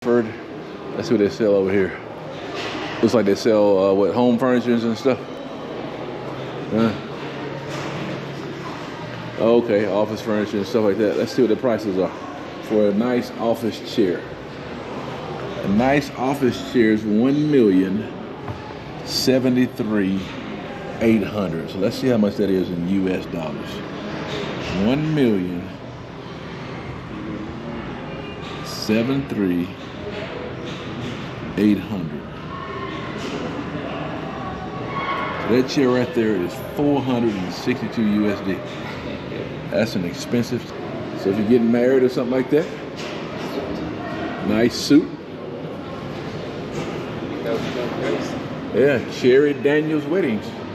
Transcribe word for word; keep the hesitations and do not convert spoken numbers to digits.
Oxford. Let's see what they sell over here. Looks like they sell uh, what, home furniture and stuff. Huh? Okay, office furniture and stuff like that. Let's see what the prices are for a nice office chair. A nice office chair is one million seventy-three eight hundred. So let's see how much that is in U S dollars. One million seventy-three eight hundred. So that chair right there is four hundred sixty-two U S D. That's an expensive. So if you're getting married or something like that, nice suit. Yeah, Cherry Daniels Weddings.